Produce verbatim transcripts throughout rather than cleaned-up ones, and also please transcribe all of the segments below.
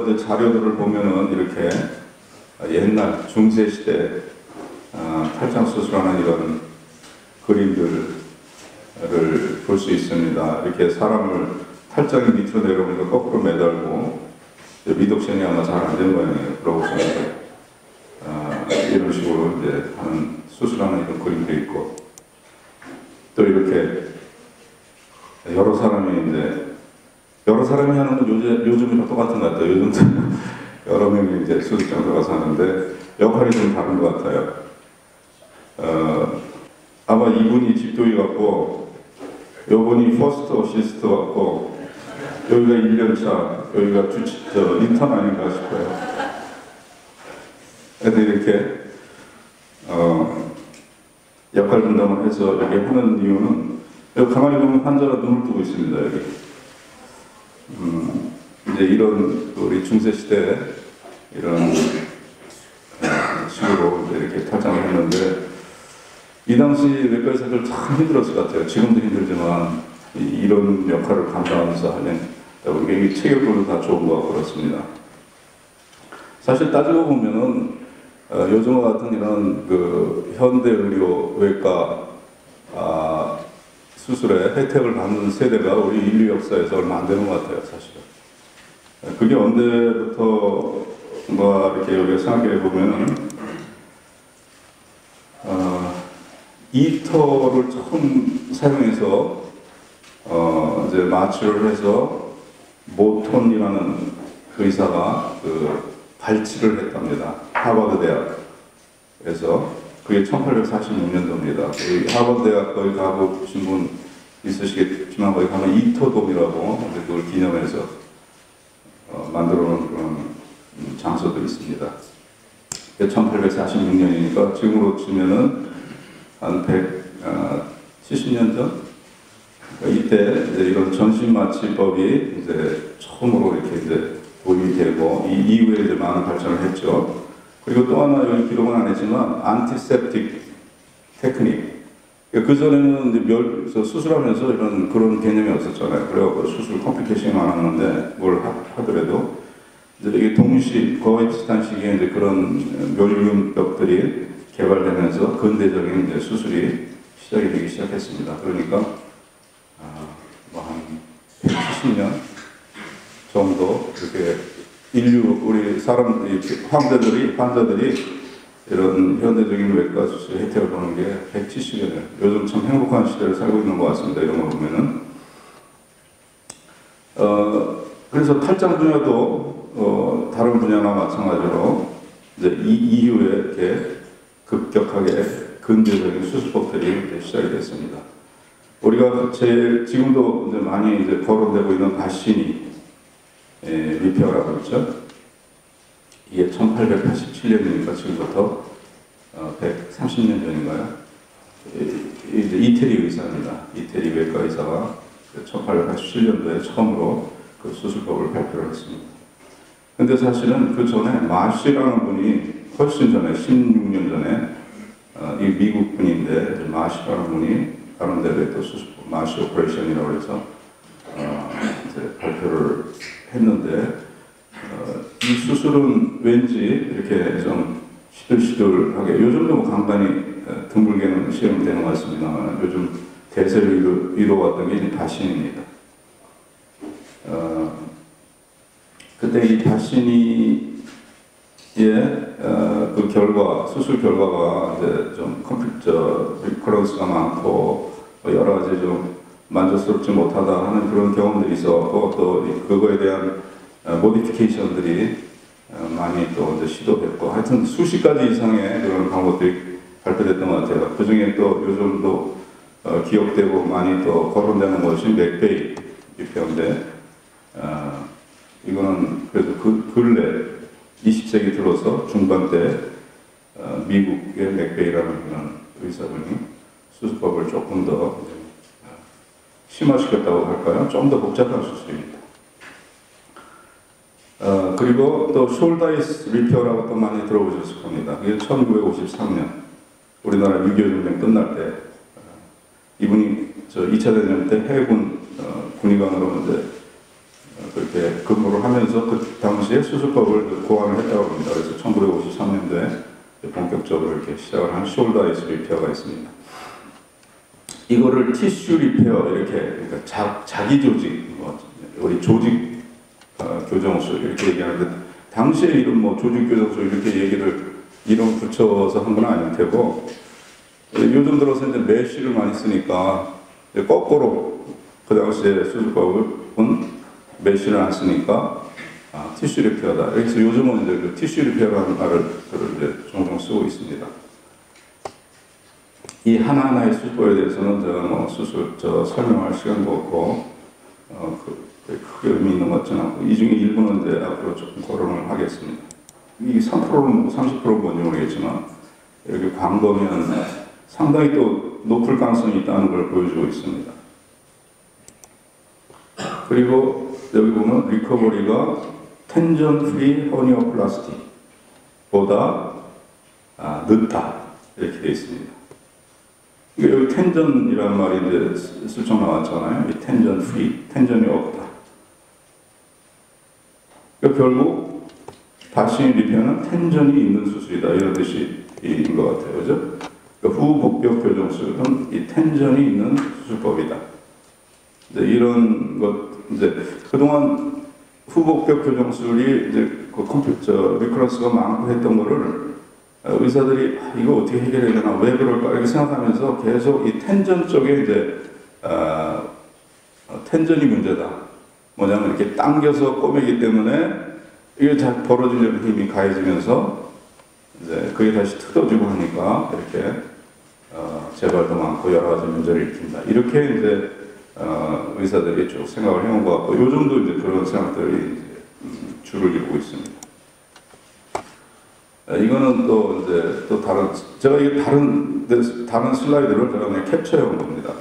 여러 이제 자료들을 보면은 이렇게 옛날 중세 시대 어, 탈장 수술하는 이런 그림들을 볼 수 있습니다. 이렇게 사람을 탈장이 밑으로 내려오니까 거꾸로 매달고 미덕션이 아마 잘 안 된 모양이에요. 그러고서 어, 이런 식으로 이제 하는 수술하는 이런 그림도 있고 또 이렇게 여러 사람이 이제 여러 사람이 하는 건 요즘, 요즘이랑 똑같은 것 같아요. 요즘도 여러 명이 이제 수술장 들어가서 하는데 역할이 좀 다른 것 같아요. 어, 아마 이분이 집도이 같고 요분이 퍼스트 어시스트 같고 여기가 일 년 차, 여기가 주, 저, 인턴 아닌가 싶어요. 근데 이렇게 어, 역할 분담을 해서 여기 하는 이유는 여기 가만히 보면 환자가 눈을 뜨고 있습니다. 여기. 음, 이제 이런 우리 중세 시대 이런 식으로 이제 이렇게 탈장을 했는데 이 당시 외과 의사들 참 힘들었을 것 같아요. 지금도 힘들지만 이, 이런 역할을 감당하면서 하는 우리가 이 체격도 다 좋은 것 같고 그렇습니다. 사실 따지고 보면은 어, 요즘과 같은 이런 그 현대 의료 외과 아, 수술에 혜택을 받는 세대가 우리 인류 역사에서 얼마 안 되는 것 같아요, 사실은. 그게 언제부터인가 이렇게 우리가 생각해 보면은, 어, 이터를 처음 사용해서, 어, 이제 마취를 해서 모톤이라는 그 의사가 그 발치를 했답니다. 하버드 대학에서. 그게 천팔백사십육 년도입니다. 하버드 대학 거기 가고 보신 분 있으시겠지만 거기 가면 이터돔이라고 그걸 기념해서 어, 만들어 놓은 그런 장소도 있습니다. 천팔백사십육 년이니까 지금으로 치면은 한 백칠십 년 전? 이때 이제 이런 전신마취법이 이제 처음으로 이렇게 이제 도입이 되고 이 이후에 이제 많은 발전을 했죠. 그리고 또 하나 여기 기록은 안 했지만 안티셉틱 테크닉. 그 전에는 이제 멸 수술하면서 이런 그런 개념이 없었잖아요. 그래갖고 수술 컴플리케이션이 많았는데 뭘 하더라도 이제 이게 동시 거의 비슷한 시기에 이제 그런 멸균벽들이 개발되면서 근대적인 이제 수술이 시작이 되기 시작했습니다. 그러니까 아, 뭐 한 백칠십 년 정도 이렇게 인류 우리 사람 환자들이 환자들이 이런 현대적인 외과 수술 혜택을 보는 게 백칠십 년이에요. 요즘 참 행복한 시대를 살고 있는 것 같습니다. 이런 거 보면은 어 그래서 탈장 분야도 어, 다른 분야나 마찬가지로 이제 이 이후에 이렇게 급격하게 근대적인 수술법들이 이제 시작이 됐습니다. 우리가 제일 지금도 이제 많이 이제 거론되고 있는 바시니 예, 리페어라고 있죠. 이게 천팔백팔십칠 년이니까 지금부터 어, 백삼십 년 전인가요? 이, 이제 이태리 의사입니다. 이태리 외과 의사가 천팔백팔십칠 년도에 처음으로 그 수술법을 발표를 했습니다. 근데 사실은 그 전에 마시라는 분이 훨씬 전에 십육 년 전에 어, 이 미국 분인데 마시라는 분이 다른 데를 또 수술법 마시 오퍼레이션이라고 해서 어, 이제 발표를 했는데 어, 이 수술은 왠지 이렇게 좀 시들시들하게 요즘도 뭐 간간히 어, 드물게는 시험이 되는 것 같습니다만 요즘 대세를 이루, 이루어왔던 게 이 바시니입니다. 어, 그때 이 바시니의 어, 그 결과 수술 결과가 이제 좀 컴퓨터 리커런스가 많고 뭐 여러 가지 좀 만족스럽지 못하다 하는 그런 경험들이 있었고 또 그거에 대한 어, 모디피케이션들이 어, 많이 또 이제 시도됐고 하여튼 수십 가지 이상의 그런 방법들이 발표됐던 것 같아요. 그 중에 또 요즘도 어, 기억되고 많이 또 거론되는 것이 맥베이 리페어인데 어, 이거는 그래도 그 근래 이십 세기 들어서 중반 때 어, 미국의 맥베이라는 그런 의사분이 수술법을 조금 더 심화시켰다고 할까요? 좀 더 복잡한 수술입니다. 어, 그리고 또 숄다이스 리페어라고 또 많이 들어보셨을 겁니다. 이게 천구백오십삼 년 우리나라 육이오 전쟁 끝날 때 어, 이분이 저 이 차 대전 때 해군 어, 군의관으로 이제 어, 그렇게 근무를 하면서 그 당시 당시에 수술법을 고안을 했다고 합니다. 그래서 천구백오십삼 년도에 본격적으로 이렇게 시작을 한 숄더 아이스 리페어가 있습니다. 이거를 티슈 리페어 이렇게 그러니까 자, 자기 조직, 뭐, 우리 조직 어, 교정술 이렇게 얘기하는데 당시에 이런 뭐 조직 교정술 이렇게 얘기를 이름 붙여서 한 건 아닐 테고 요즘 들어서 이제 메쉬를 많이 쓰니까 거꾸로 그 당시에 수술법은 메쉬를 안 쓰니까 아, 티슈 리페어다. 그래서 요즘은 이제 그 티슈 리페어라는 말을 이제 종종 쓰고 있습니다. 이 하나하나의 수술법에 대해서는 제가 뭐 수술 저 설명할 시간도 없고 어, 그, 크게 의미 있는 것 같지는 않고 이 중에 일부는 이제 앞으로 조금 거론을 하겠습니다. 이 삼 퍼센트는 삼십 퍼센트 뭔지 모르겠지만 이렇게 광범위한 상당히 또 높을 가능성이 있다는 걸 보여주고 있습니다. 그리고 여기 보면 리커버리가 텐전 프리 허니오플라스티보다 아, 늦다 이렇게 되어 있습니다. 여기 텐전이라는 말이 이제 슬쩍 나왔잖아요. 이 텐전 프리, 텐전이 없다. 그러니까 결국 바시니 리페어는 텐전이 있는 수술이다 이런 뜻인 것 같아요, 그죠? 그러니까 후복벽 교정술은 이 텐전이 있는 수술법이다. 이제 이런 것 이제 그동안 후복벽 교정술이 이제 그 컴퓨터 리커런스가 많고 했던 거를 의사들이 아, 이거 어떻게 해결해야 되나 왜 그럴까 이렇게 생각하면서 계속 이 텐전 쪽에 이제 어, 텐전이 문제다. 뭐냐면 이렇게 당겨서 꼬매기 때문에 이게 잘 벌어지려는 힘이 가해지면서 이제 그게 다시 틀어지고 하니까 이렇게 어, 재발도 많고 여러 가지 문제를 일으킨다. 이렇게 이제 어, 의사들이 쭉 생각을 해온 것 같고 요즘도 이제 그런 생각들이 이제, 음, 주를 이루고 있습니다. 이거는 또 이제 또 다른 제가 이게 다른 다른 슬라이드를 제가 그냥 캡처해 온 겁니다.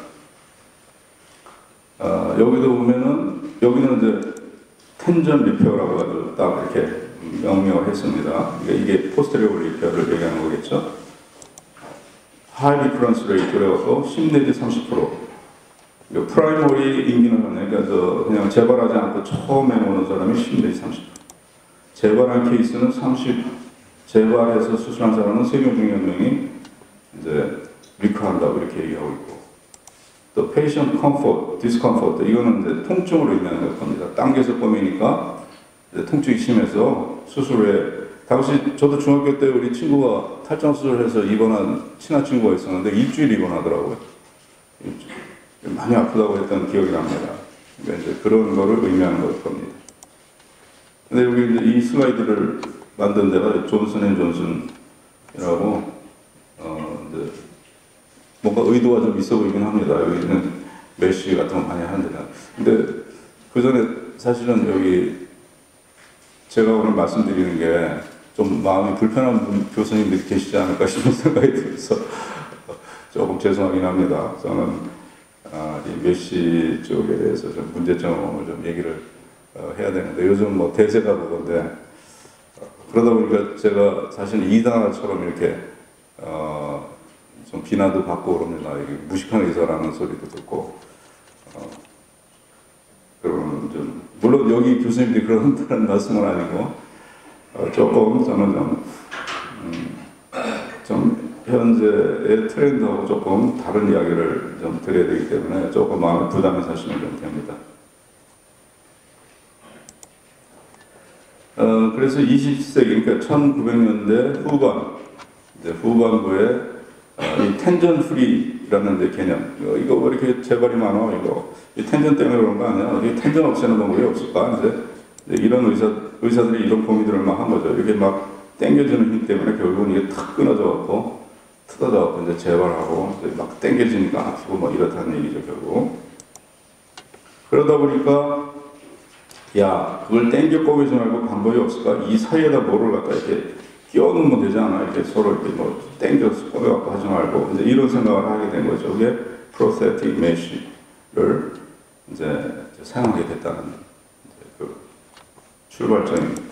어, 여기도 보면은 여기는 이제 텐전 리페어라고 해가지고 딱 이렇게 명명을 했습니다. 이게, 이게 포스테리어 리페어를 얘기하는 거겠죠. 하이 리퍼런스 레이트라고 십 내지 삼십 퍼센트. 프라이머리 인기는 그러니까 저 그냥 재발하지 않고 처음에 오는 사람이 십 내지 삼십 퍼센트. 재발한 케이스는 삼십. 재발해서 수술한 사람은 세 명 중에 한 명이 이제 리커한다고 이렇게 얘기하고 있고 또 patient comfort, discomfort 이거는 이제 통증으로 인한 겁니다. 당겨서 꼬매니까 이제 통증이 심해서 수술 후에 당시 저도 중학교 때 우리 친구가 탈장 수술해서 입원한 친한 친구가 있었는데 일주일 입원하더라고요. 일주일. 많이 아프다고 했던 기억이 납니다. 그러니까 이제 그런 거를 의미하는 걸 겁니다. 근데 여기 이제 이 슬라이드를 만든 데가 존슨 앤 존슨이라고 어 이제 뭔가 의도가 좀 있어 보이긴 합니다. 여기는 메쉬 같은 거 많이 하는데 근데 그 전에 사실은 여기 제가 오늘 말씀드리는 게 좀 마음이 불편한 분, 교수님들이 계시지 않을까 싶은 생각이 들어서 조금 죄송하긴 합니다. 저는 아, 이 메쉬 쪽에 대해서 좀 문제점을 좀 얘기를 어, 해야 되는데 요즘 뭐 대세가 그건데 그러다 보니까 제가 사실 이단아처럼 이렇게 어, 좀 비난도 받고 그럽니다. 무식한 의사라는 소리도 듣고 어, 그러면 좀 물론 여기 교수님들이 그런다는 말씀은 아니고 어, 조금 저는 좀, 음, 좀 현재의 트렌드하고 조금 다른 이야기를 좀 드려야 되기 때문에 조금 마음에 부담이 사실은 좀 됩니다. 어, 그래서 이십 세기, 그러니까 천구백 년대 후반, 이제 후반부에 어, 이 텐전 프리라는 데 개념, 이거, 이거 왜 이렇게 재발이 많아, 이거. 이 텐전 때문에 그런 거 아니야? 이 텐전 없애는 방법이 없을까? 이제, 이제 이런 의사, 의사들이 이런 고민들을 막 한 거죠. 이렇게 막 당겨주는 힘 때문에 결국은 이게 탁 끊어져갖고, 뜯어져갖고 이제 재발하고, 이제 막 당겨지니까 아프고 뭐 이렇다는 얘기죠, 결국. 그러다 보니까, 야, 그걸 땡겨 꼬매지 말고 방법이 없을까? 이 사이에다 뭐를 갖다 이렇게 끼워 넣으면 되지 않아? 이렇게 서로 이렇게 뭐 땡겨서 꼬매갖고 하지 말고, 이제 이런 생각을 하게 된 거죠. 그게 prosthetic mesh를 이제 사용하게 됐다는 이제 그 출발점입니다.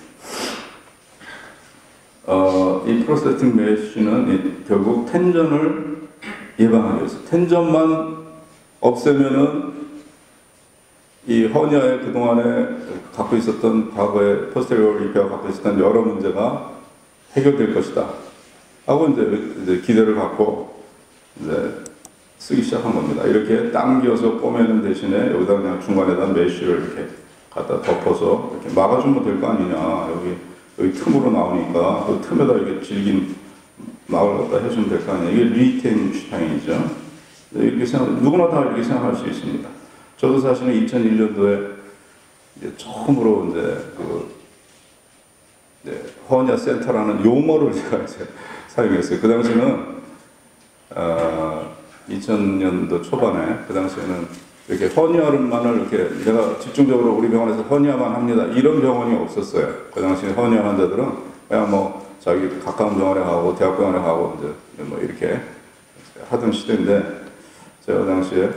어, 이 prosthetic mesh는 이 결국 텐전을 예방하기 위해서, 텐전만 없애면은 이 허니아에 그동안에 갖고 있었던 과거에 포스테리어 리페어가 갖고 있었던 여러 문제가 해결될 것이다 하고 이제, 이제 기대를 갖고 이제 쓰기 시작한 겁니다. 이렇게 당겨서 꼬매는 대신에 여기다 그냥 중간에다 메쉬를 이렇게 갖다 덮어서 이렇게 막아주면 될 거 아니냐. 여기, 여기 틈으로 나오니까 그 틈에다 이렇게 질긴 막을 갖다 해주면 될 거 아니냐. 이게 리텐슈타인이죠. 이렇게 생각, 누구나 다 이렇게 생각할 수 있습니다. 저도 사실은 이천일 년도에 이제 처음으로 이제 그 네, 허니아 센터라는 용어를 제가 이제 사용했어요. 그 당시는 어, 이천 년도 초반에 그 당시에는 이렇게 허니아만을 이렇게 내가 집중적으로 우리 병원에서 허니아만 합니다. 이런 병원이 없었어요. 그 당시에 허니아 환자들은 그냥 뭐 자기 가까운 병원에 가고 대학병원에 가고 이제 뭐 이렇게 하던 시대인데 제가 당시에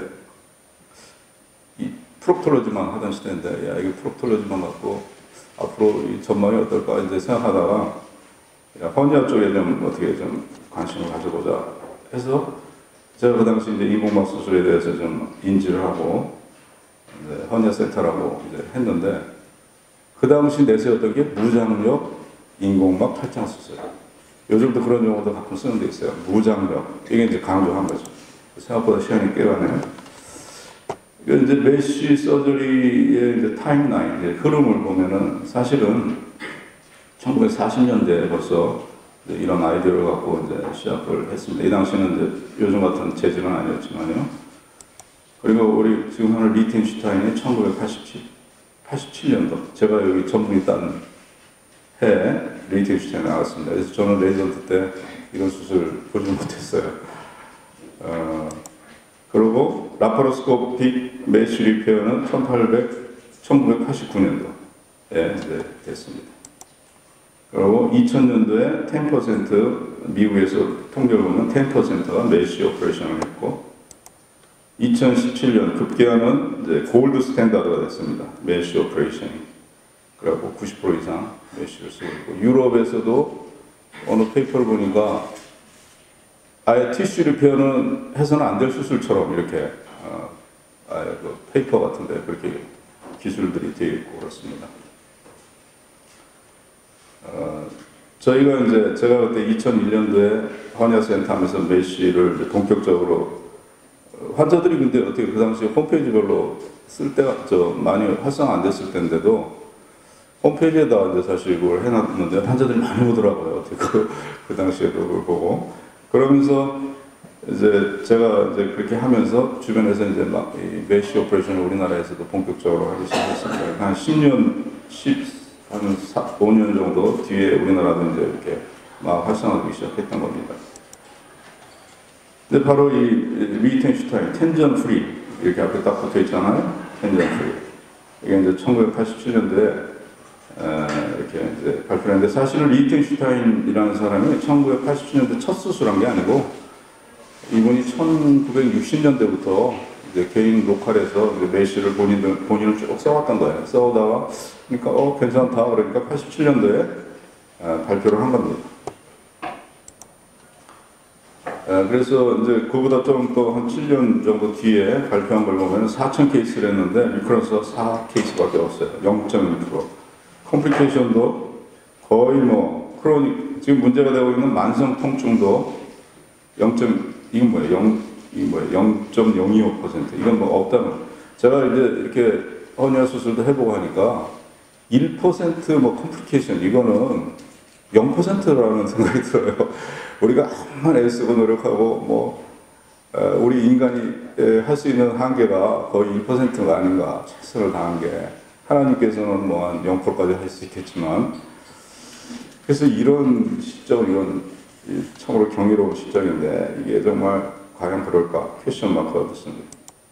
이 프록톨로지만 하던 시대인데 야 이거 프록톨로지만 갖고 앞으로 이 전망이 어떨까 이제 생각하다가 야, 허니아 쪽에 좀 어떻게 좀 관심을 가져보자 해서 제가 그 당시 이제 인공막 수술에 대해서 좀 인지를 하고 이제 허니아 센터라고 이제 했는데 그 당시 내세웠던 게 무장력 인공막 탈장 수술. 요즘도 그런 용어도 가끔 쓰는 데 있어요. 무장력. 이게 이제 강조한 거죠. 생각보다 시간이 꽤 가네요. 이게 이제 메쉬 서저리의 이제 타임라인, 이제 흐름을 보면은 사실은 천구백사십 년대에 벌써 이런 아이디어를 갖고 이제 시작을 했습니다. 이 당시는 이제 요즘 같은 재질은 아니었지만요. 그리고 우리 지금 하는 리텐슈타인이 천구백팔십칠 년도, 제가 여기 전문의 딴 해에 리텐슈타인이 나왔습니다. 그래서 저는 레지던트 때 이런 수술 보지 못했어요. 어, 그리고 라파로스코픽 메쉬 리페어는 천구백팔십구 년도에 이제 됐습니다. 그리고 이천 년도에 십 퍼센트 미국에서 통계를 보면 십 퍼센트가 메쉬 오퍼레이션을 했고 이천십칠 년 급기야는 이제 골드 스탠다드가 됐습니다. 메쉬 오퍼레이션이. 그래갖고 구십 퍼센트 이상 메쉬를 쓰고 있고 유럽에서도 어느 페이퍼를 보니까 아예 티슈 리페어는 해서는 안 될 수술처럼 이렇게 어, 아예 그 페이퍼 같은데 그렇게 기술들이 되어 있고 그렇습니다. 어, 저희가 이제 제가 그때 이천일 년도에 허니아 센터 하면서 메쉬를 이제 본격적으로 어, 환자들이 근데 어떻게 그 당시에 홈페이지별로 쓸 때가 저 많이 활성화 안 됐을 때인데도 홈페이지에다 이제 사실 그걸 해놨는데 환자들이 많이 오더라고요. 어떻게 그, 그 당시에도 그걸 보고 그러면서 이제 제가 이제 그렇게 하면서 주변에서 이제 막 이 메쉬 오퍼레이션을 우리나라에서도 본격적으로 하기 시작했습니다. 한 십 년, 십 한 오 년 정도 뒤에 우리나라도 이제 이렇게 막 활성화하기 시작했던 겁니다. 근데 바로 이 리텐슈타인, 텐전 프리, 이렇게 앞에 딱 붙어 있잖아요. 텐전 프리. 이게 이제 천구백팔십칠 년도에 에, 이렇게 이제 발표했는데 사실은 리텐슈타인이라는 사람이 천구백팔십칠 년도 첫 수술한 게 아니고 이분이 천구백육십 년대부터 이제 개인 로컬에서 이제 메쉬를 본인들, 본인을 쭉 써왔던 거예요. 써오다가, 그러니까, 어, 괜찮다. 그러니까 팔십칠 년도에 에, 발표를 한 겁니다. 에, 그래서 이제 그보다 좀 또 한 칠 년 정도 뒤에 발표한 걸 보면 사천 케이스를 했는데, 리커런스가 사 케이스밖에 없어요. 영 점 일 퍼센트. 컴플리케이션도 거의 뭐, 크로닉, 지금 문제가 되고 있는 만성 통증도 영. 이건 뭐예요? 영, 이 뭐예요? 영 점 영이오 퍼센트. 이건 뭐 없다면. 제가 이제 이렇게 허니아 수술도 해보고 하니까 일 퍼센트 뭐 컴플리케이션, 이거는 영 퍼센트라는 생각이 들어요. 우리가 암만 애쓰고 노력하고 뭐, 에, 우리 인간이 할 수 있는 한계가 거의 일 퍼센트가 아닌가. 최선을 다한 게. 하나님께서는 뭐 한 영 퍼센트까지 할 수 있겠지만. 그래서 이런 시점, 이건 참으로 경이로운 시점인데, 이게 정말 과연 그럴까? 퀘스천 마크가 됐습니다.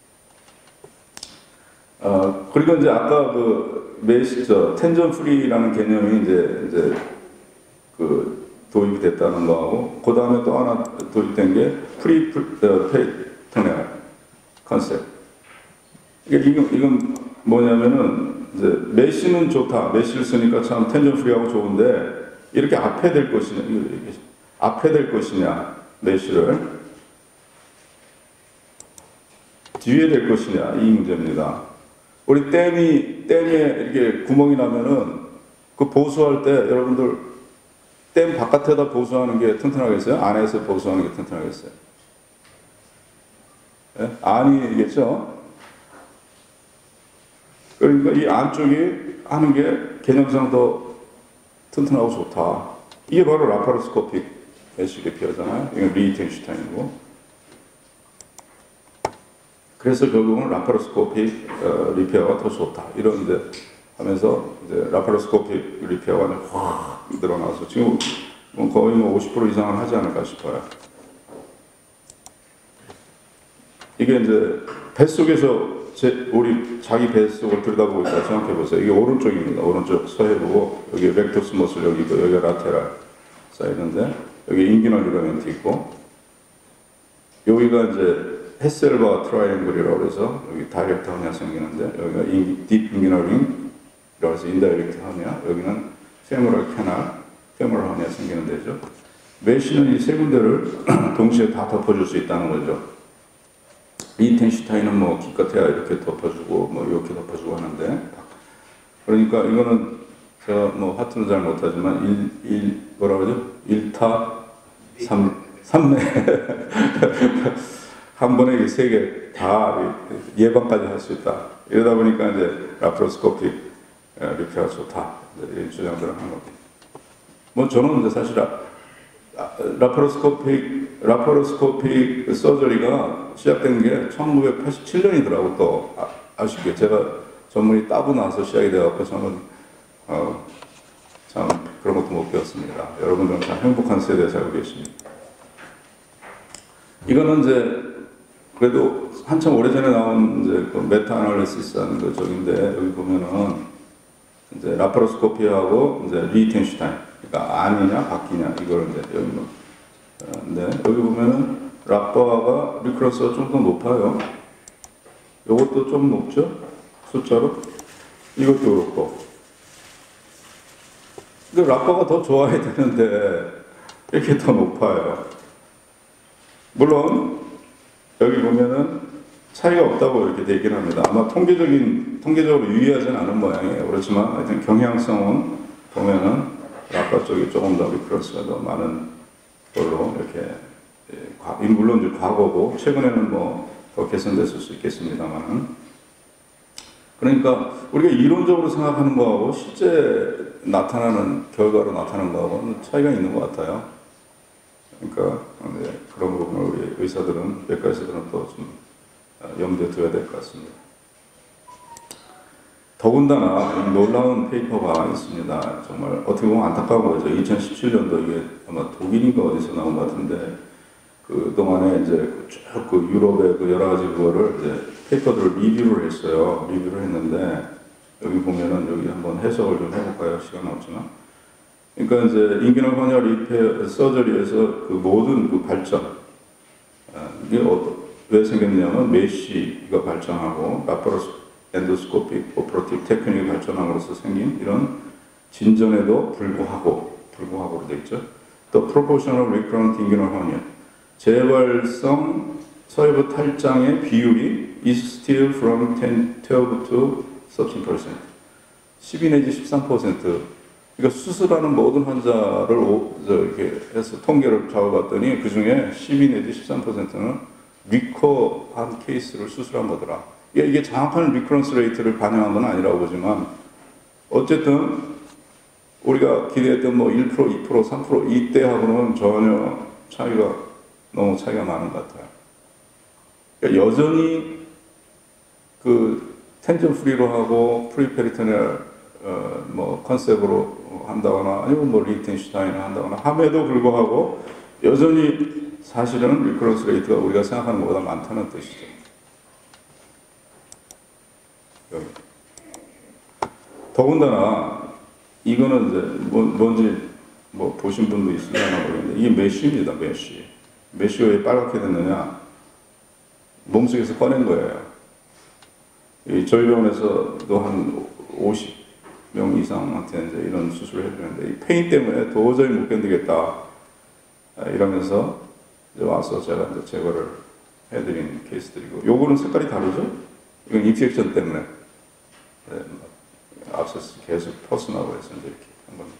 어, 그리고 이제 아까 그 메시, 저, 텐전 프리라는 개념이 이제, 이제, 그, 도입이 됐다는 거하고, 그 다음에 또 하나 도입된 게 프리 페이터널 컨셉. 이게, 이건, 이건 뭐냐면은, 이제, 메시는 좋다. 메시를 쓰니까 참 텐전 프리하고 좋은데, 이렇게 앞에 될 것이냐, 앞에 될 것이냐, 메시를. 뒤에 될 것이냐, 이 문제입니다. 우리 댐이, 댐에 이렇게 구멍이 나면은 그 보수할 때 여러분들 댐 바깥에다 보수하는 게 튼튼하겠어요? 안에서 보수하는 게 튼튼하겠어요? 예? 아니겠죠? 그러니까 이 안쪽이 하는 게 개념상 더 튼튼하고 좋다. 이게 바로 라파로스코픽 메쉬 리페어잖아요. 이건 리히텐슈타인이고. 그래서 결국은 라파로스코픽 어, 리페어가 더 좋다. 이런데 하면서 이제 라파로스코픽 리페어가 확 늘어나서 지금 뭐 거의 뭐 오십 퍼센트 이상은 하지 않을까 싶어요. 이게 이제 뱃속에서 제, 우리 자기 뱃속을 들여다보고 있다 생각해 보세요. 이게 오른쪽입니다. 오른쪽 서해부고 여기 렉투스 머슬 여기 있고 여기가 라테랄 쌓이는데 여기 인기널 리가멘트 있고 여기가 이제 헤셀바 트라이앵글이라고 해서 여기 다이렉트 허니아 생기는데 여기가 인, 딥 인기널링 그래서 인다이렉트 허니아 여기는 페모럴 캐날 페모럴 허니아 생기는 데죠. 메쉬는 이 세 군데를 동시에 다 덮어줄 수 있다는 거죠. 리히텐슈타인은 뭐 기껏해야 이렇게 덮어주고 뭐 이렇게 덮어주고 하는데 그러니까 이거는 제가 뭐 하트는 잘 못하지만 일, 일 뭐라 그러죠? 일타 삼, 삼매 한 번에 이 세 개 다 예방까지 할 수 있다. 이러다 보니까 이제 라파로스코픽 리페어가 좋다. 이런 주장들을 하는 겁니다. 뭐 저는 이제 사실 라, 라파로스코픽 라파로스코픽 서저리가 시작된 게 천구백팔십칠 년이더라고. 또 아, 아쉽게 제가 전문의 따고 나서 시작이 돼갖고 저는 어, 참 그런 것도 못 배웠습니다. 여러분들은 참 행복한 세대에 살고 계십니다. 이거는 이제 그래도 한참 오래전에 나온 이제 그 메타 아날리시스라는 그 적인데 여기 보면은 이제 라파로스코피하고 이제 리히텐슈타인 그러니까 안이냐 밖이냐 이걸 이제 여기 뭐 근데 여기 보면은 라파가 리크로스가 좀 더 높아요. 이것도 좀 높죠? 숫자로 이것도 그렇고. 근데 라파가 더 좋아야 되는데 이렇게 더 높아요. 물론 여기 보면은 차이가 없다고 이렇게 되긴 합니다. 아마 통계적인 통계적으로 유의하지는 않은 모양이에요. 그렇지만 하여튼 경향성은 보면은 라파 쪽이 조금 더 리크로스가 더 많은 걸로 이렇게 물론 이제 과거고 최근에는 뭐 더 개선됐을 수 있겠습니다만은 그러니까 우리가 이론적으로 생각하는 거하고 실제 나타나는 결과로 나타나는 거하고는 차이가 있는 것 같아요. 그러니까 네, 그런 부분을 우리 의사들은 외과 의사들은 또 좀 염두에 둬야 될 것 같습니다. 더군다나 놀라운 페이퍼가 있습니다. 정말 어떻게 보면 안타까운 거죠. 이천십칠 년도 이게 아마 독일인가 어디서 나온 것 같은데 그 동안에 이제 쭉 그 유럽의 그 여러 가지 그거를 이제 페이퍼들을 리뷰를 했어요. 리뷰를 했는데 여기 보면은 여기 한번 해석을 좀 해볼까요? 시간 없지만. 그러니까 이제 인기널 헌혈 리페어 서저리에서 그 모든 그 발전 이게 어떤 왜 생겼냐면 메쉬가 발전하고 라파로스 엔도스코픽 오퍼레이티브 테크닉이 발전함으로써 생긴 이런 진전에도 불구하고 불구하고로 되어 있죠. 또 proportional recurrent inguinal hernia 재발성 서해부 탈장의 비율이 is still from ten, twelve to thirteen percent 십이 내지 십삼 퍼센트 그러니까 수술하는 모든 환자를 오, 저 이렇게 해서 통계를 잡아봤더니 그 중에 십이 내지 십삼 퍼센트는 리커한 케이스를 수술한 거더라. 이게, 이게 정확한 리커런스 레이트를 반영한 건 아니라고 보지만 어쨌든 우리가 기대했던 뭐 일 퍼센트, 이 퍼센트, 삼 퍼센트 이때하고는 전혀 차이가 너무 차이가 많은 것 같아요. 그러니까 여전히 그 텐전 프리로 하고 프리페리토니얼 어, 뭐 컨셉으로 한다거나 아니면 뭐 리히텐슈타인을 한다거나 함에도 불구하고 여전히 사실은 리커런스 레이트가 우리가 생각하는 것보다 많다는 뜻이죠. 여기. 더군다나 이거는 이제 뭐, 뭔지 뭐 보신 분도 있으려나 모르겠는데 이게 메쉬입니다. 메쉬. 메쉬가 왜 빨갛게 됐느냐? 몸속에서 꺼낸 거예요. 이 저희 병원에서도 한 오십 명 이상한테 이제 이런 수술을 해주는데 이 페인 때문에 도저히 못 견디겠다 이러면서 이제 와서 제가 이제 제거를 해드린 케이스들이고 요거는 색깔이 다르죠? 이건 인피렉션 때문에 네, 앞서서 계속 퍼스나고 해서 이제 이렇게 한 겁니다.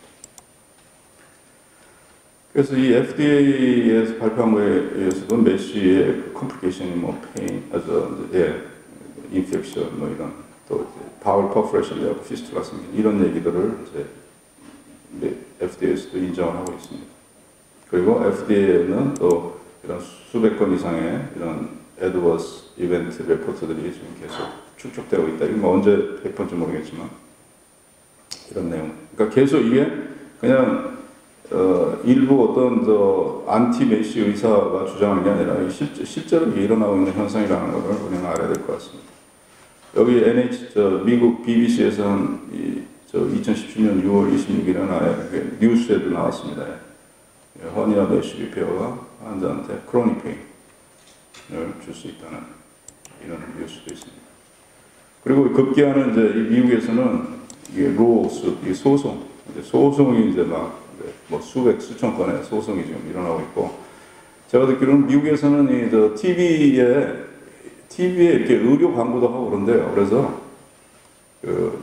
그래서 이 에프디에이에서 발표한 거에 의해서도 메쉬의 컴플리케이션이 뭐 페인, 아주 예, 인펙션 뭐 이런 또 바울 퍼프레션이라고 피스트가 생긴 이런 얘기들을 이제 에프디에이에서도 인정을 하고 있습니다. 그리고 에프디에이는 또 이런 수백 건 이상의 이런 애드버스 이벤트 레포트들이 지금 계속 축적되고 있다. 이건 뭐 언제 백 번인지 모르겠지만 이런 내용. 그러니까 계속 이게 그냥 어, 일부 어떤 저 안티 메시 의사가 주장하는 게 아니라 실, 실제로 이게 일어나고 있는 현상이라는 것을 우리는 알아야 될 것 같습니다. 여기 엔에이치 저 미국 비비씨에서 한 이, 저 이천십칠 년 유월 이십육일에 아예 뉴스에도 나왔습니다. 허니아 메시 리페어가 환자한테 크로닉 페인을 줄 수 있다는 이런 뉴스도 있습니다. 그리고 급기야는 이제 이 미국에서는 이게 로스, 이 소송, 이제 소송이 이제 막 뭐 수백 수천 건의 소송이 지금 일어나고 있고, 제가 듣기로는 미국에서는 이 저 티비에 티비에 이렇게 의료 광고도 하고 그런데요. 그래서 그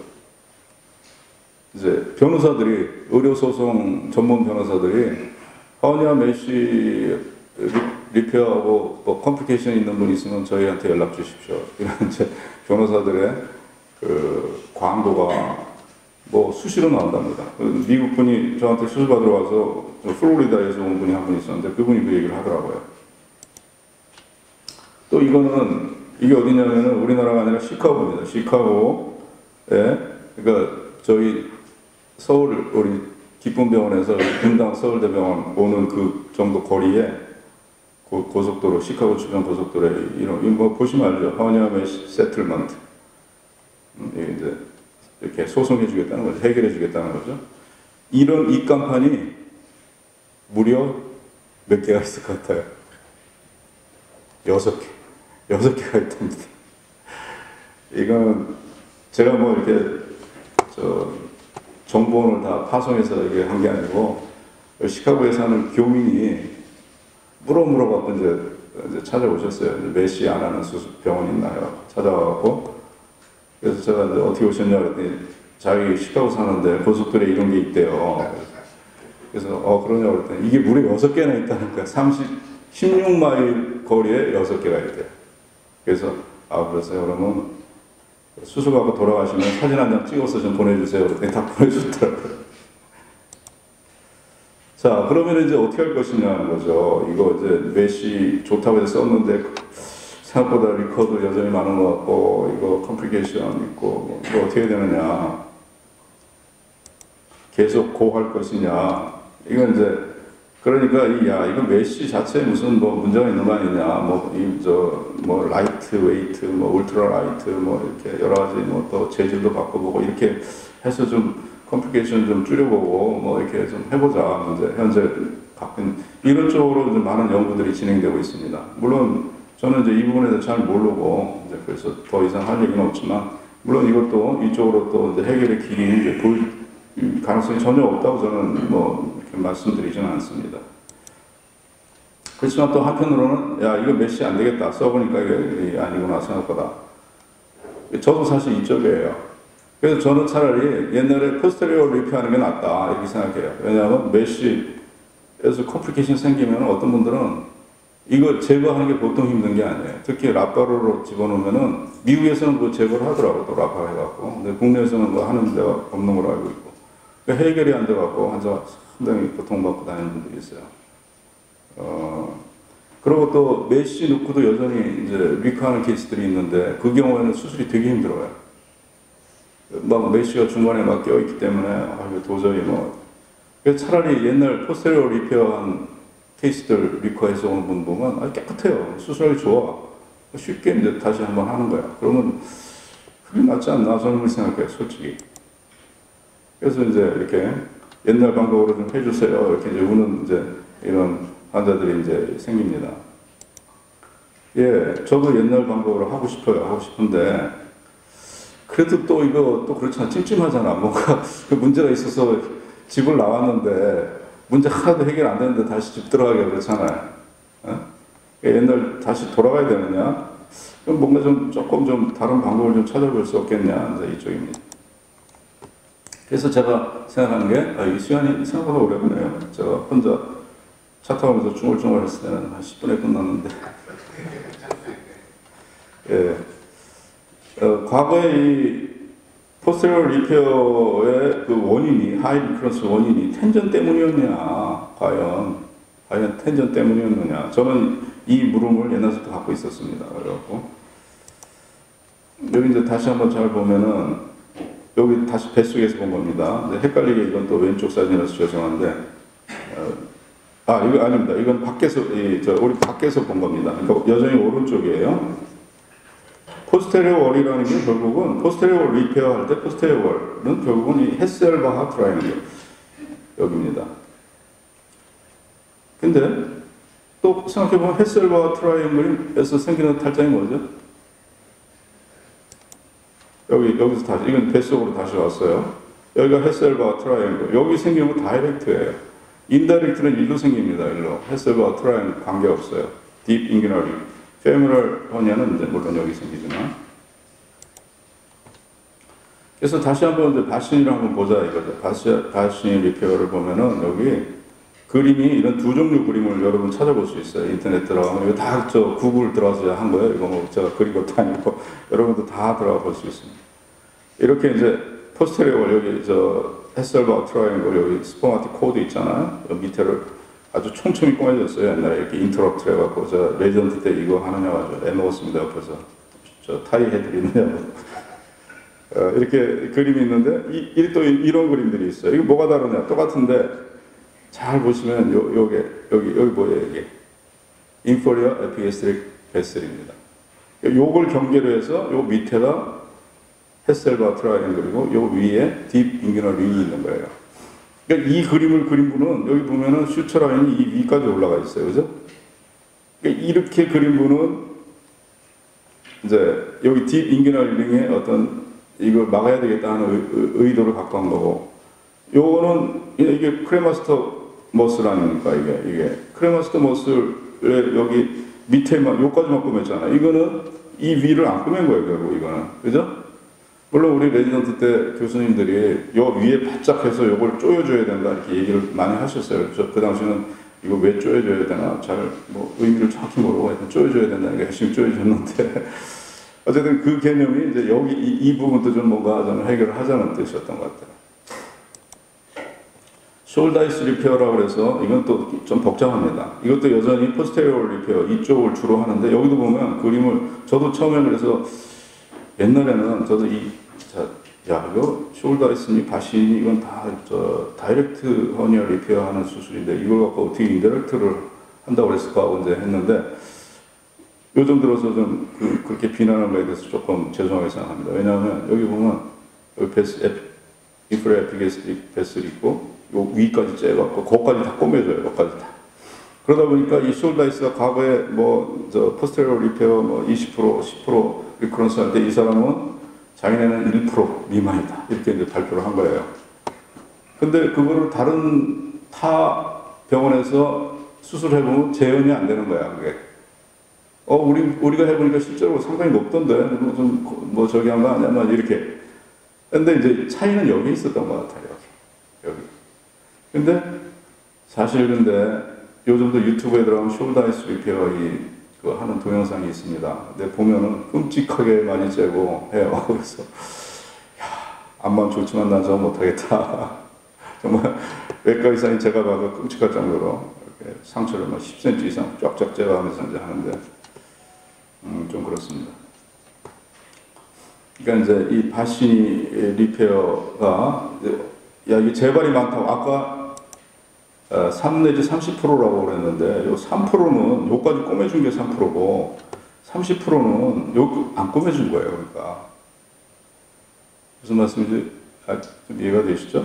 이제 변호사들이 의료 소송 전문 변호사들이 허니아 메시 리페어하고 뭐 컴플리케이션 있는 분 있으면 저희한테 연락 주십시오. 이런 이제 변호사들의 그 광고가 뭐 수시로 나온답니다. 미국 분이 저한테 수술 받으러 와서 플로리다에서 온 분이 한 분 있었는데 그분이 그 얘기를 하더라고요. 또 이거는 이게 어디냐면은 우리나라가 아니라 시카고입니다. 시카고에 그러니까 저희 서울 우리 기쁨병원에서 분당 서울대병원 오는 그 정도 거리에 고, 고속도로 시카고 주변 고속도로에 이런 뭐 보시면 알죠. 허니아 메시 세틀먼트. 음, 이게 이제 이렇게 소송해주겠다는 거죠. 해결해주겠다는 거죠. 이런 입간판이 무려 몇 개가 있을 것 같아요? 여섯 개. 여섯 개가 있답니다. 이건 제가 뭐 이렇게 저 정보원을 다 파송해서 이게 한 게 아니고 시카고에 사는 교민이 물어 물어갖고 이제, 이제 찾아오셨어요. 이제 메시 안 하는 수술 병원 있나요? 찾아와갖고 그래서 제가 이제 어떻게 오셨냐 그랬더니 자기 시카고 사는데 고속도로에 이런 게 있대요. 그래서 어 그러냐 그랬더니 이게 무려 여섯 개나 있다는 거야. 삼십, 십육 마일 거리에 여섯 개가 있대요. 그래서 아 그래서요 그러면 수술하고 돌아가시면 사진 한 장 찍어서 좀 보내주세요. 그랬더니 다 보내줬더라고요. 자 그러면 이제 어떻게 할 것이냐는 거죠. 이거 이제 메시 좋다고 해서 썼는데 생각보다 리커도 여전히 많은 것 같고 이거 컴플리케이션 있고 이거 어떻게 해야 되느냐, 계속 고할 것이냐, 이건 이제 그러니까 이 야 이거 메시 자체에 무슨 뭐 문제가 있는 거 아니냐, 뭐 이 저 뭐 라이트 웨이트 뭐 울트라 라이트 뭐 이렇게 여러 가지 뭐 또 재질도 바꿔보고 이렇게 해서 좀 컴플리케이션 좀 줄여보고 뭐 이렇게 좀 해보자. 이제 현재 바뀐 이런 쪽으로 좀 많은 연구들이 진행되고 있습니다. 물론 저는 이제 이 부분에 대해서 잘 모르고 이제 그래서 더 이상 할 얘기는 없지만 물론 이것도 이쪽으로 또 이제 해결의 길이 이제 보일 가능성이 전혀 없다고 저는 뭐 이렇게 말씀드리지는 않습니다. 그렇지만 또 한편으로는 야 이거 메시 안 되겠다 써보니까 이게 아니구나 생각보다. 저도 사실 이쪽이에요. 그래서 저는 차라리 옛날에 포스테리어 리페하는 게 낫다 이렇게 생각해요. 왜냐하면 메시에서 컴플리케이션 생기면 어떤 분들은 이거 제거하는 게 보통 힘든 게 아니에요. 특히 라파로로 집어넣으면은 미국에서는 그 제거를 하더라고 또 라파 해갖고. 근데 국내에서는 뭐 하는 데가 없는 걸로 알고 있고. 그러니까 해결이 안 돼갖고 환자가 상당히 고통받고 다니는 분들이 있어요. 어, 그리고 또 메시 넣고도 여전히 이제 리크하는 케이스들이 있는데 그 경우에는 수술이 되게 힘들어요. 막 메시가 중간에 막 껴있기 때문에 아, 이거 도저히 뭐. 그래서 차라리 옛날 포스테리어 리페어한 케이스들 리커에서 오는 분 보면 아, 깨끗해요. 수술하기 좋아. 쉽게 이제 다시 한번 하는 거야. 그러면 그게 낫지 않나 저는 그렇게 생각해요. 솔직히. 그래서 이제 이렇게 옛날 방법으로 좀 해주세요. 이렇게 이제 우는 이제 이런 환자들이 이제 생깁니다. 예, 저도 옛날 방법으로 하고 싶어요. 하고 싶은데 그래도 또 이거 또 그렇잖아. 찜찜하잖아. 뭔가 그 문제가 있어서 집을 나왔는데 문제 하나도 해결 안 되는데 다시 집 들어가기가 그렇잖아요. 어? 옛날 다시 돌아가야 되느냐? 그럼 뭔가 좀 조금 좀 다른 방법을 좀 찾아볼 수 없겠냐, 이제 이쪽입니다. 그래서 제가 생각하는 게, 아, 이 시간이 생각보다 오래 걸려요. 제가 혼자 차 타면서 중얼중얼 했을 때는 한 십 분에 끝났는데. 예. 어, 과거에 이 포스테리어 리페어의 그 원인이, 하이 리커런스 원인이 텐전 때문이었냐, 과연, 과연 텐전 때문이었느냐. 저는 이 물음을 옛날부터 갖고 있었습니다. 그래갖고, 여기 이제 다시 한번 잘 보면은, 여기 다시 뱃속에서 본 겁니다. 이제 헷갈리게 이건 또 왼쪽 사진이라서 죄송한데, 어, 아, 이거 아닙니다. 이건 밖에서, 이, 저, 우리 밖에서 본 겁니다. 그러니까 여전히 오른쪽이에요. 포스테리어 월이라는 게 결국은 포스테리어 리페어 할 때 포스테리어 월은 결국은 이 헤셀바하 트라이앵글 여기입니다. 근데 또 생각해보면 헤셀바하 트라이앵글에서 생기는 탈장이 뭐죠? 여기, 여기서 다시, 이건 뱃속으로 다시 왔어요. 여기가 헤셀바하 트라이앵글. 여기 생기는 건 다이렉트예요. 인다이렉트는 일로 생깁니다. 일로. 헤셀바하 트라이앵글 관계없어요. 딥 인기너리. 페미럴 허니아는 이제 물론 여기 생기지만. 그래서 다시 한번 이제 바신이를 한번 보자 이거죠. 바신, 바신 리페어를 보면은 여기 그림이 이런 두 종류 그림을 여러분 찾아볼 수 있어요. 인터넷 들어가면. 이거 다 저 구글 들어가서 한 거예요. 이거 뭐 제가 그린 것도 아니고 여러분도 다 들어가 볼 수 있습니다. 이렇게 이제 포스테리어 여기 저 헤셀바하 트라이앵글 여기 스포마틱 코드 있잖아요. 여기 밑에를 아주 촘촘히 꼬매졌어요. 옛날에 이렇게 인터럽트 해갖고, 저 레전드 때 이거 하느냐 가지고 애먹었습니다. 옆에서. 저 타이 해드리느냐고. 어, 이렇게 그림이 있는데, 이, 이, 또 이런 그림들이 있어요. 이거 뭐가 다르냐? 똑같은데, 잘 보시면, 요, 요게, 여기, 여기 뭐예요, 이게? inferior epigastric vessel입니다. 요걸 경계로 해서, 요 밑에다 헤셀바하 트라이앵글이고, 요 위에 딥 인기널 링이 있는 거예요. 그러니까 이 그림을 그린 분은 여기 보면은 슈처 라인이 이 위까지 올라가 있어요. 그죠? 그러니까 이렇게 그린 분은 이제 여기 딥 인기널링의 어떤 이걸 막아야 되겠다 하는 의, 의도를 갖고 한 거고, 요거는 이게 크레마스터 머슬 아닙니까? 이게, 이게. 크레마스터 머슬의 여기 밑에만, 요까지만 꾸몄잖아요. 이거는 이 위를 안 꾸민 거예요, 결국 이거는. 그죠? 물론 우리 레지던트 때 교수님들이 요 위에 바짝 해서 요걸 조여줘야 된다 이렇게 얘기를 많이 하셨어요. 저 그 당시는 이거 왜 조여줘야 되나 잘 뭐 의미를 정확히 모르고 하여튼 조여줘야 된다니까 열심히 조여줬는데 어쨌든 그 개념이 이제 여기 이, 이 부분도 좀 뭔가 좀 해결을 하자는 뜻이었던 것 같아요. 숄다이스 리페어라고 해서 이건 또 좀 복잡합니다. 이것도 여전히 포스테리어 리페어 이쪽을 주로 하는데 여기도 보면 그림을 저도 처음에 그래서 옛날에는 저도 이, 자, 야, 이거 숄다이스니 바신이 이건 다, 저, 다이렉트 허니어 리페어 하는 수술인데 이걸 갖고 어떻게 인다이렉트를 한다고 그랬을까 하고 이제 했는데 요즘 들어서 좀 그, 그렇게 비난하는 거에 대해서 조금 죄송하게 생각합니다. 왜냐하면 여기 보면 여기 베스, 에피, 인프레 에피게스틱 베슬 있고 요 위까지 째갖고 거기까지 다 꼬매줘요. 거기까지 다. 그러다 보니까 이 숄다이스가 과거에 뭐, 저, 포스테리어 리페어 뭐 이십 퍼센트, 십 퍼센트 리커런스 할 때 이 사람은 자기네는 일 퍼센트 미만이다. 이렇게 이제 발표를 한 거예요. 근데 그거를 다른 타 병원에서 수술해보면 재현이 안 되는 거야, 그게. 어, 우리, 우리가 해보니까 실제로 상당히 높던데, 뭐 좀, 뭐 저기 한 거 아니야? 뭐 이렇게. 근데 이제 차이는 여기 있었던 것 같아요. 여기. 근데 사실 근데 요즘도 유튜브에 들어가면 숄다이스 리페어 이 그 하는 동영상이 있습니다. 근데 보면은 끔찍하게 많이 째고 해요. 그래서 야, 암만 좋지만 난 저거 못하겠다. 정말 외과 의사인 제가 봐도 끔찍할 정도로 이렇게 상처를 막 십 센티미터 이상 쫙쫙 째가면서 이제 하는데 음, 좀 그렇습니다. 그러니까 이제 이 바시니 리페어가 이제 야 이게 재발이 많다고 아까 어, 삼 내지 삼십 퍼센트라고 그랬는데 요 삼 퍼센트는 요까지 꼬매준 게 삼 퍼센트고 삼십 퍼센트는 요 안 꼬매준 거예요. 그러니까 무슨 말씀인지 아, 좀 이해가 되시죠?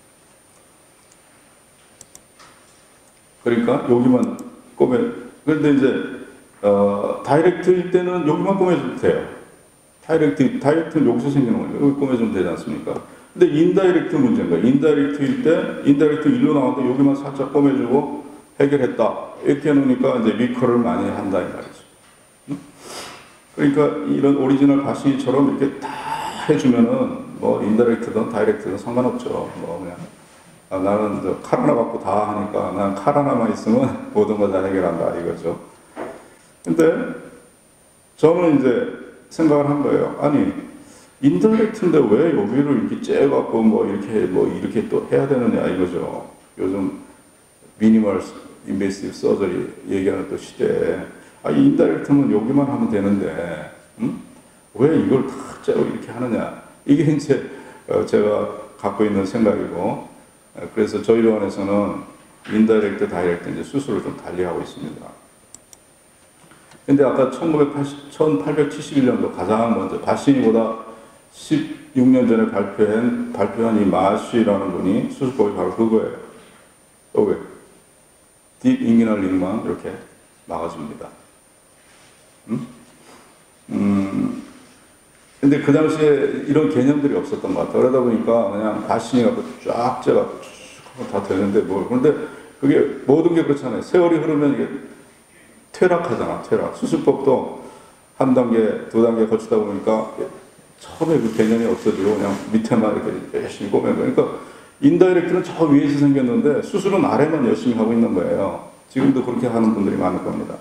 그러니까 여기만 꼬매 그런데 이제 어, 다이렉트일 때는 여기만 꼬매줘도 돼요. 다이렉트, 다이렉트는 여기서 생기는 거예요. 여기 꼬매주면 되지 않습니까? 근데 인다이렉트 문제인 거예요. 인다이렉트일 때, 인다이렉트 일로 나왔는데 여기만 살짝 꼬매주고 해결했다. 이렇게 해놓으니까 이제 리커를 많이 한다, 이 말이죠. 응? 그러니까 이런 오리지널 바싱이처럼 이렇게 다 해주면은 뭐 인다이렉트든 다이렉트든 상관없죠. 뭐 그냥 아, 나는 저 칼 하나 갖고 다 하니까 난 칼 하나만 있으면 모든 거 다 해결한다 이거죠. 근데 저는 이제 생각을 한 거예요. 아니 인다이렉트인데 왜 여기를 이렇게 째갖고 뭐 이렇게 뭐 이렇게 또 해야 되느냐 이거죠. 요즘 미니멀 인베이시브 서저리 얘기하는 또 시대에 아, 이 인다이렉트는 여기만 하면 되는데 음? 왜 이걸 다 째고 이렇게 하느냐 이게 이제 어, 제가 갖고 있는 생각이고 어, 그래서 저희 병원에서는 인다이렉트, 다이렉트 이제 수술을 좀 달리하고 있습니다. 근데 아까 천팔백칠십일 년도 가장 먼저 바시니보다 십육 년 전에 발표한, 발표한 이 마쉬라는 분이 수술법이 바로 그거예요. 또 왜? 딥 인기널 링만 이렇게 막아줍니다. 음? 음, 근데 그 당시에 이런 개념들이 없었던 것 같아요. 그러다 보니까 그냥 바시니 갖고 쫙 째갖고 쭉 다 되는데 뭘. 그런데 그게 모든 게 그렇잖아요. 세월이 흐르면 이게 퇴락하잖아, 퇴락. 수술법도 한 단계, 두 단계 거치다 보니까 처음에 그 개념이 없어지고 그냥 밑에만 이렇게 열심히 꼬매고. 그러니까 인다이렉트는 저 위에서 생겼는데 수술은 아래만 열심히 하고 있는 거예요. 지금도 그렇게 하는 분들이 많을 겁니다.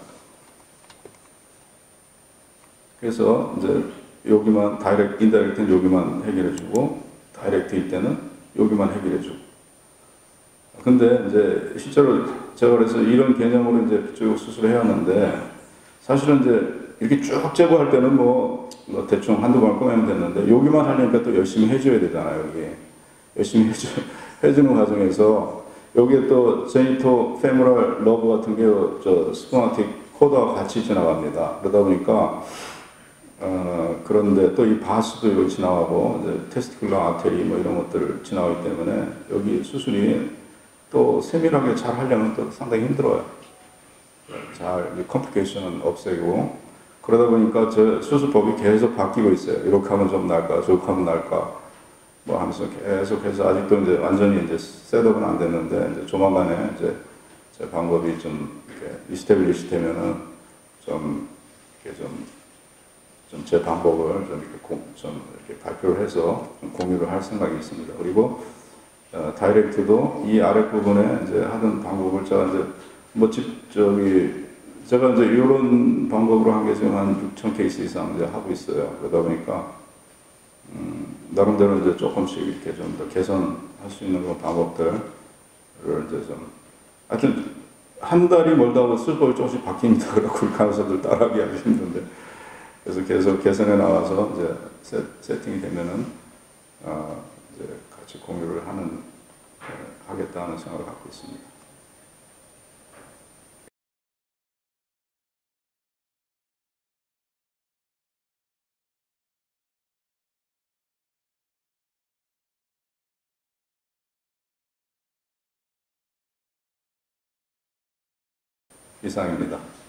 그래서 이제 여기만 다이렉트, 인다이렉트는 여기만 해결해주고 다이렉트일 때는 여기만 해결해주고. 근데 이제 실제로 제가 그래서 이런 개념으로 이제 쭉 수술을 해왔는데 사실은 이제 이렇게 쭉 재고 할 때는 뭐, 뭐 대충 한두 번 꼬매면 됐는데 여기만 하려니까 또 열심히 해줘야 되잖아요. 여기 열심히 해주, 해주는 과정에서 여기에 또 제니토 페모럴 러브 같은 게 저 스포마틱 코드와 같이 지나갑니다. 그러다 보니까 어, 그런데 또 이 바스도 여기 지나가고 이제 테스티클러 아테리 뭐 이런 것들을 지나가기 때문에 여기 수술이 또 세밀하게 잘 하려면 또 상당히 힘들어요. 잘 컴플리케이션은 없애고 그러다 보니까 저 수술법이 계속 바뀌고 있어요. 이렇게 하면 좀 나을까, 저렇게 하면 나을까 뭐 하면서 계속해서 아직도 이제 완전히 이제 셋업은 안 됐는데 이제 조만간에 이제 제 방법이 좀 이렇게 리스테빌리시 되면은 좀 이렇게 좀 좀 제 방법을 좀 이렇게 공, 좀 이렇게 발표를 해서 좀 공유를 할 생각이 있습니다. 그리고 어, 다이렉트도 이 아랫부분에 이제 하던 방법을 제가 이제 뭐 집, 저기, 제가 이제 이런 방법으로 한 게 지금 한 육천 케이스 이상 이제 하고 있어요. 그러다 보니까, 음, 나름대로 이제 조금씩 이렇게 좀 더 개선할 수 있는 그런 방법들을 이제 좀, 하여튼, 한 달이 멀다고 수술법이 조금씩 바뀝니다. 그러고 간호사들 따라하기 하기 힘든데. 그래서 계속 개선해 나와서 이제 세, 세팅이 되면은, 어, 이제 같이 공유를 하는, 하겠다는 생각을 갖고 있습니다. 이상입니다.